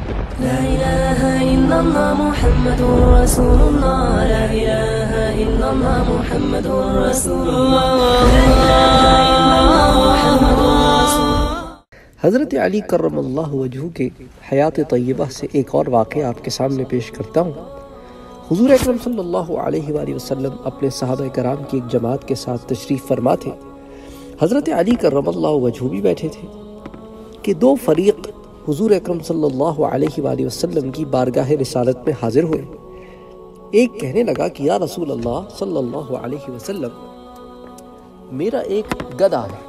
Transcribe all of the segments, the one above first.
لا إله إلا الله محمد رسول الله لا إله إلا الله محمد رسول الله لا إله إلا الله محمد رسول الله۔ حضرت علی کرم اللہ وجہہ کے حیات طیبہ سے ایک اور واقعہ آپ کے سامنے پیش کرتا ہوں۔ حضور اکرم صلی اللہ علیہ وآلہ وسلم اپنے صحابہ کرام کی ایک جماعت کے ساتھ تشریف فرما تھے۔ حضرت علی کرم اللہ وجہہ بھی بیٹھے تھے کہ دو فریق حضور اکرم صلی اللہ علیہ وآلہ وسلم کی بارگاہ رسالت میں حاضر ہوئے۔ ایک کہنے لگا کہ یا رسول اللہ صلی اللہ علیہ وسلم، میرا ایک گدھا ہے،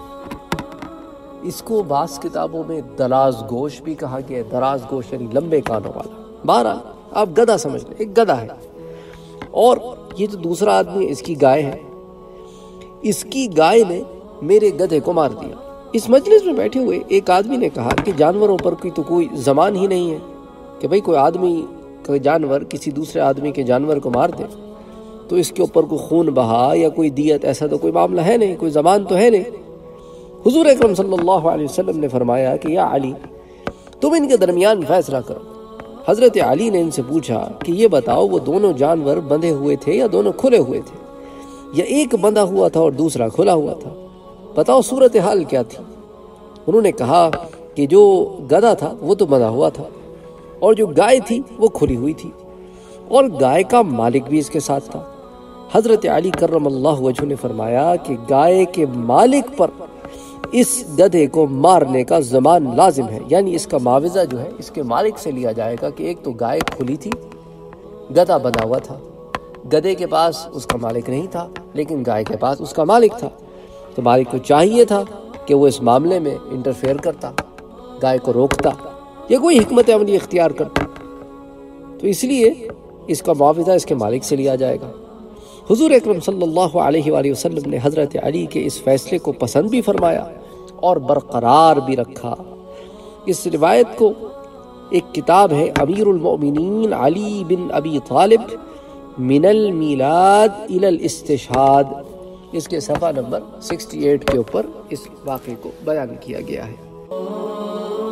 اس کو بعض کتابوں میں دراز گوش بھی کہا گیا ہے۔ دراز گوش یعنی لمبے کانوں والا، بہرحال آپ گدھا سمجھ لیں، ایک گدھا ہے۔ اور یہ جو دوسرا آدمی ہے، اس کی گائے ہے، اس کی گائے نے میرے گدھے کو مار دیا۔ اس مجلس میں بیٹھے ہوئے ایک آدمی نے کہا کہ جانوروں پر تو کوئی زمان ہی نہیں ہے کہ بھئی کوئی آدمی کا جانور کسی دوسرے آدمی کے جانور کو مار دے تو اس کے اوپر کوئی خون بہا یا کوئی دیت، ایسا تو کوئی معاملہ ہے نہیں، کوئی زمان تو ہے نہیں۔ حضور اکرم صلی اللہ علیہ وسلم نے فرمایا کہ یا علی، تم ان کے درمیان فیصلہ کرو۔ حضرت علی نے ان سے پوچھا کہ یہ بتاؤ، وہ دونوں جانور بندھے ہوئے تھے یا دونوں کھلے ہوئے تھے، یا ایک بندھا ہوا تھا اور دوسرا کھلا ہوا تھا؟ بتاؤ صورتحال کیا تھی؟ انہوں نے کہا کہ جو گدھا تھا وہ تو بندھا ہوا تھا، اور جو گائے تھی وہ کھلی ہوئی تھی، اور گائے کا مالک بھی اس کے ساتھ تھا۔ حضرت علی کرم اللہ وجہہ نے فرمایا کہ گائے کے مالک پر اس گدھے کو مارنے کا زمان لازم ہے، یعنی اس کا معاوضہ جو ہے اس کے مالک سے لیا جائے گا کہ ایک تو گائے کھلی تھی، گدھا بندھا ہوا تھا، گدھے کے پاس اس کا مالک نہیں تھا لیکن گائے کے پاس اس کا مالک تھا، تو مالک کو چاہیے تھا کہ وہ اس معاملے میں انٹرفیئر کرتا، گائے کو روکتا یا کوئی حکمت عملی اختیار کرتا، تو اس لیے اس کا معاوضہ اس کے مالک سے لیا جائے گا۔ حضور اکرم صلی اللہ علیہ وآلہ وسلم نے حضرت علی کے اس فیصلے کو پسند بھی فرمایا اور برقرار بھی رکھا۔ اس روایت کو ایک کتاب ہے امیر المؤمنین علی بن ابی طالب من المیلاد الی الاستشہاد، اس کے صفحہ نمبر 68 کے اوپر اس واقعے کو بیان کیا گیا ہے۔